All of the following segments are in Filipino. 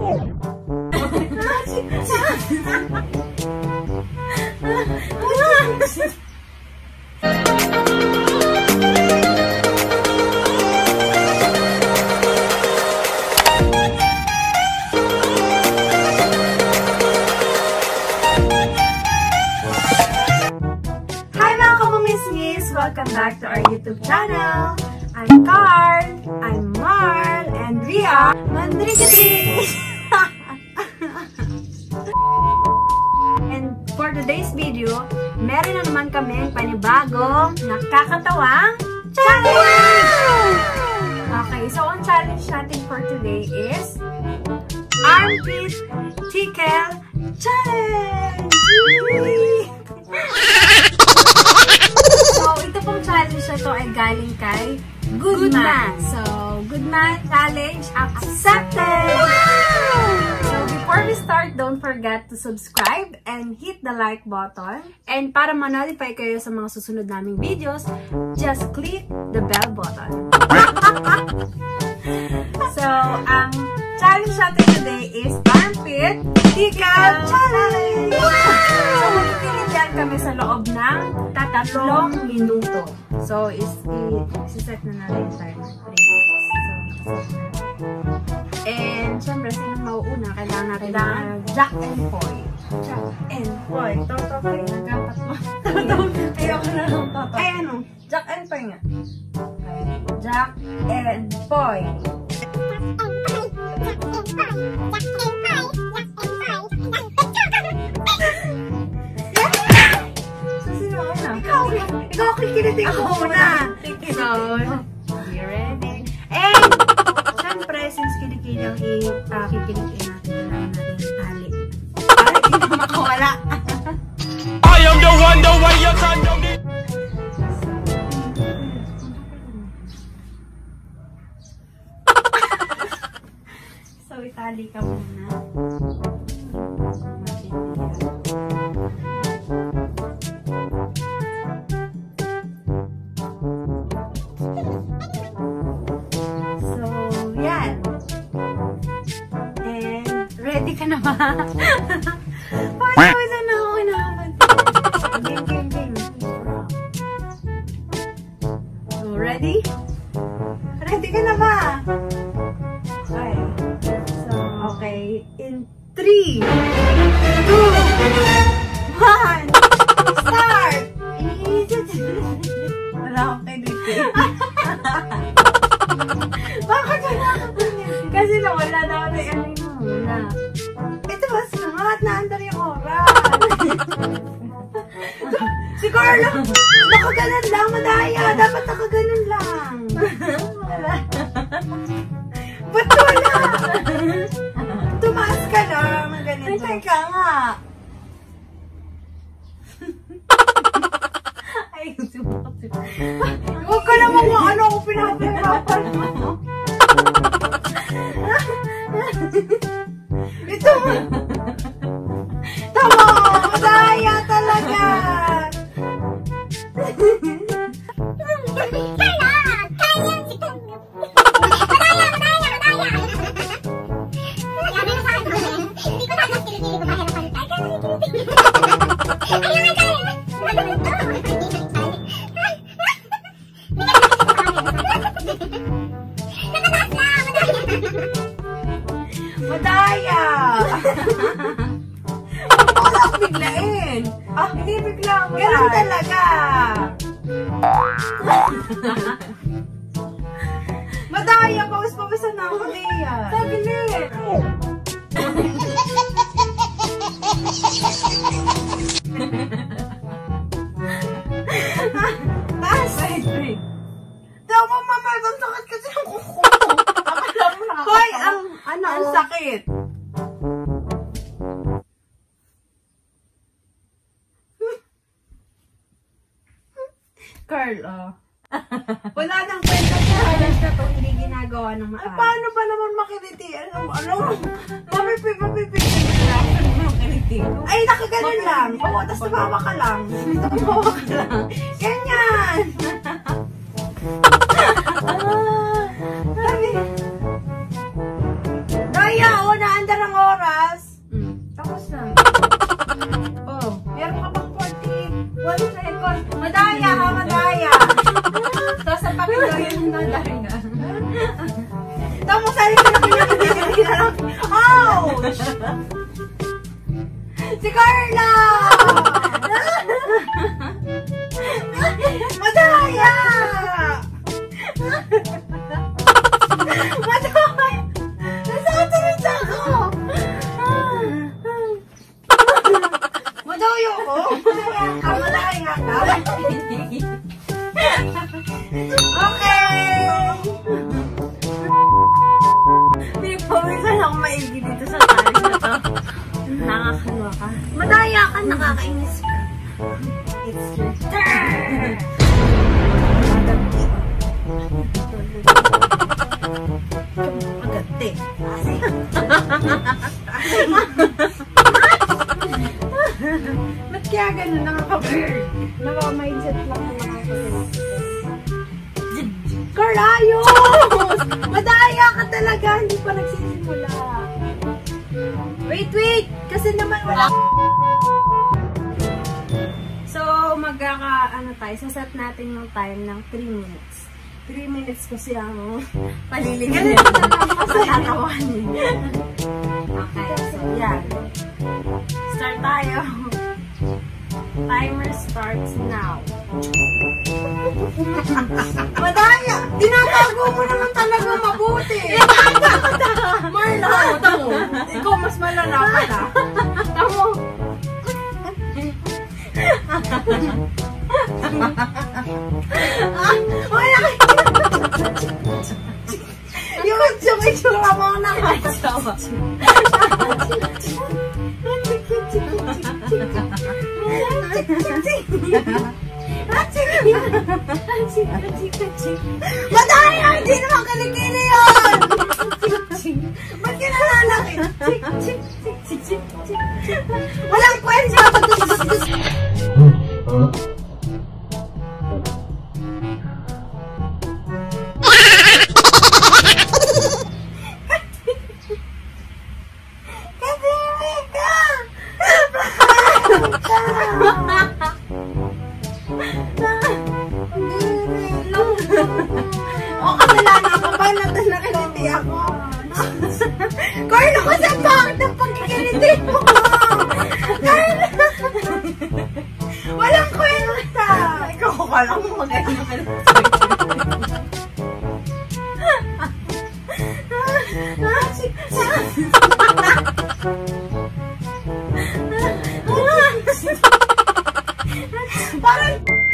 Welcome back to our YouTube channel. I'm Carl, I'm Marl, and we are Mandrikati. And for today's video, meron na naman kaming panibagong nakakatawang challenge! Okay, so ang challenge natin for today is Armpit Tickle Challenge! So, ito pong challenge na to ay galing kay Goodman. So, Goodman challenge accepted! Wow! So, before we start, don't forget to subscribe and hit the like button. And para ma-notify kayo sa mga susunod naming videos, just click the bell button. So, ang challenge natin today is Armpit Tickle Challenge! Wow! So, magkikinig yan kami sa loob ng 3 minuto. So, isi-set na natin yung timer. And, syempre, sinong mauuna? Kailangan natin ng Jack and Poy. Jack and Poy. Totoy, nagkapat mo. Ayoko na lang totoy. Ay, ano? Jack and Poy nga. Jack and Poy. Ikaw kikilitin ko muna. So, be ready. And, syempre, since kilikili ang kikilitin natin, kailangan natin yung tali. Para hindi na makawala. I am the one, the way your son don't need. So, itali ka muna. Ready ka na ba? Pawisan na ako kinakamad. Game. So, ready? Ready ka na ba? Okay. So, okay. In 3, 2, 1, start! Wala akong kaibigan. Bakit wala ka pa niya? Kasi nawala na ako na yung muna. Ito ba sinungat? Naandar yung oras. Si Carlo, nakaganan lang, madaya. Dapat nakaganan lang. Wala. Ba't wala? Tumaas ka lang. Ganito. Ay, teka nga. Ay, sumakot. Huwag ka naman mga ano ako pinapahirapan mo. Ito mo. Tama! Madaya talaga! Madaya! Wala akong biglain. Ah, hindi bigla mo. Ganun talaga. Madaya, pawis-pawisan na ako niya. Saglit. Taas. Wait. Daw mo, mama, ang sakit kasi ang kuko. Akala mo na. Hoy, ang sakit. Carl, wala nang kwenta sa challenge na to, hindi ginagawa ng maayos. Paano ba naman makiliti? Ano? Mapipigil na lang. Makiliti. Ay, nakaganon lang. Oo, tapos tumawa ka lang. Tumawa ka lang. Ganyan! Daya, naandar nakakainis ka. It's your turn! Agad eh. Ba't kaya ganun? Nakaka-bird. Nakaka-mindset lang na nakaka-bird. Karayos! Madaya ka talaga. Hindi pa nagsisimula. Wait! Kasi naman wala. So, ano tayo, saset natin yung time ng 3 minutes. 3 minutes kasi ang paliligan nito na lang kasi natawanin. Okay, so yan. Start tayo. Timer starts now. Madaya! Tinatago mo naman talaga mabuti. Marla, tamo. Ikaw mas malala pala. Tamo. Yung itsura mo na kasawa. Madaya! Hindi naman kalikili yun! Ba't kinalalaki? Walang kwenta! O, kasalanan ko ba? Nakiliti ako. Carlo, kasi ang bakit ang pagkikiliti mo? Carlo! Walang kwenta! Ikaw ko ka lang mo mag-ano. Parang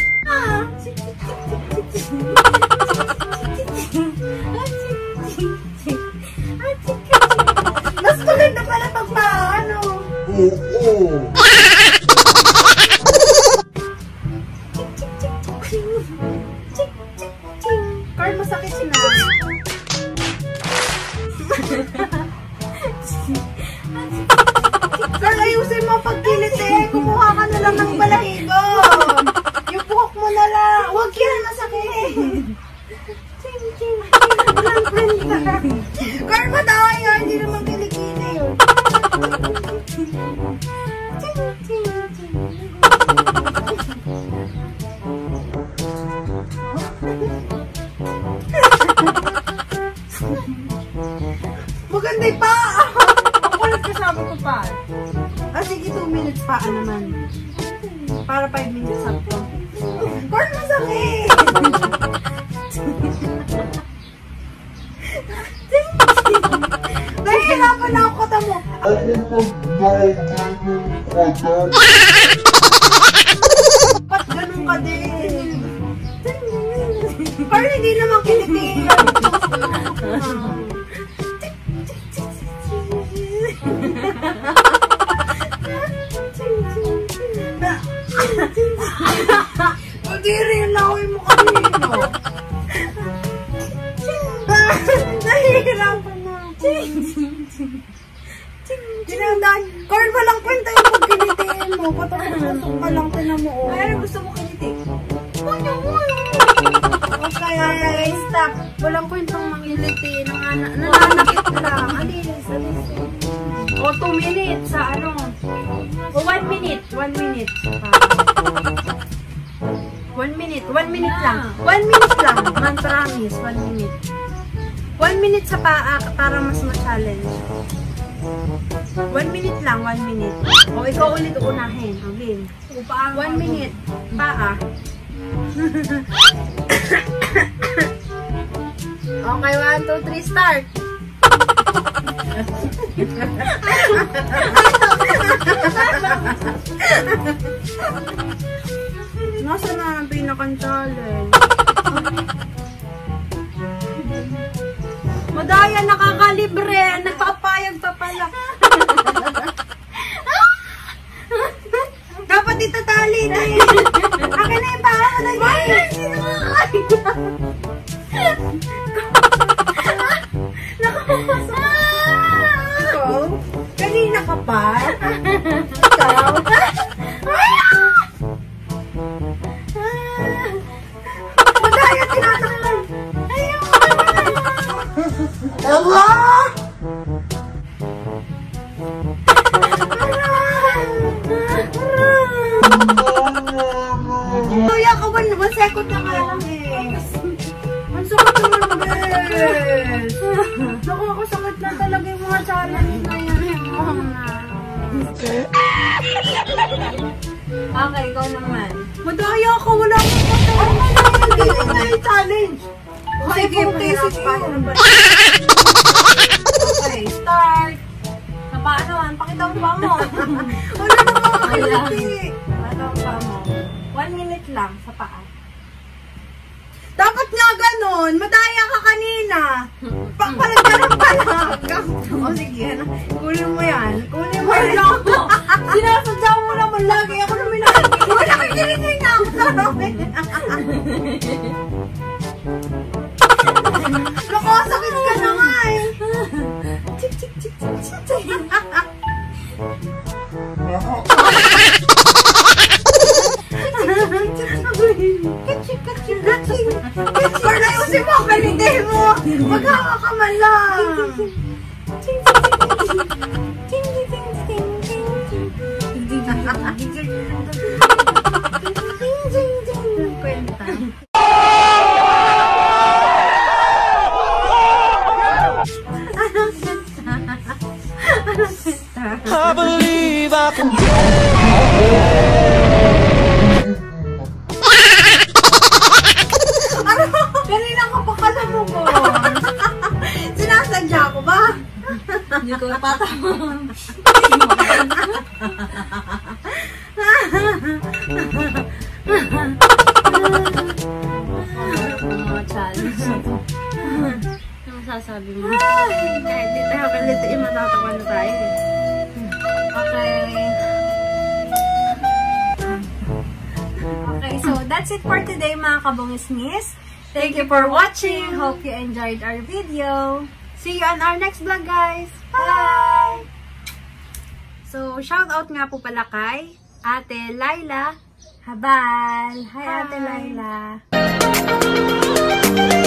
mas maganda pala pag paano. Carl, masakit na. Carl, ayusin mo pagkilit eh. Kumuha ka na lang ng balahibo. Yung buhok mo na lang. Huwag yan, masakit. Walang kwenta. Carl, madaya. Hindi naman kilikili yun. Maganda yung paa. Ang kulit kasama ko pa. Sige, 2 minutes paa naman. Para 5 minutes sakto. Carl, masakit! Nahihirapan na ako kata mo. Ba't ganun ka din? Carl, hindi naman kinitigil. Pag-iri yung laway mo kanino. Nahihirapan na. Dinandaan. Carl, walang kwenta yung pag-kinitiin mo. Patapos ka lang tinan mo. Ay, gusto mo kinitin? Okay, stop. Walang kwentang mangilitin. Nananakit lang. Alis. O, 2 minutes sa ano. O, 1 minute. 1 minute. 1 minute. 1 minute lang. 1 minute lang. Man, promise. 1 minute. 1 minute sa paa para mas ma-challenge. 1 minute lang. 1 minute. O, ikaw ulit uunahin. Okay. 1 minute. Paa. Okay, 1, 2, 3, start! Nasaan na ang pinakang-challenge? Madaya, nakakalibre! Nagpapayag pa pala! Kanina ka pa? Ikaw? Madaya, tinatakpan. Ayun! Allah! Kuya, kawan naman. Second na nga lang eh. Ang sakit naman, bes. Naku, ako sakit na talaga yung mga challenge na yan. Okay, ikaw naman. Madaya ka, wala akong patay. Hindi na yung challenge. Sige, please. Okay, start. Sa paanoan, pakita mo pa mo. Wala na makakiliti. Pakita mo pa mo. 1 minute lang sa paa. Dapat nga ganon. Madaya ka kanina. Palag-ganon pa lang. O sige, kunin mo yan. Kunin mo yan. Sinasadya mo naman lagi. Ako naman nakikita. Wala kang kininig na ako sa namin. Naku, sakit ka na nga eh. Chik, chik, chik, chik, chik, chik. Para ayusin mo, kalintay mo. Maghawa ka man lang. Kwenta. I believe I can do Kanina ka pa kalamugon. Sinasadya ko ba? Hindi ko patawang. Mga challenge na to. Ano masasabi mo? Kahit di tayo kalito yung matatawa na tayo. Okay. Okay, so that's it for today mga kabungisngis. Thank you for watching. Hope you enjoyed our video. See you on our next vlog, guys. Bye! So, shout out nga po pala kay Ate Laila Habal. Hi, Ate Laila.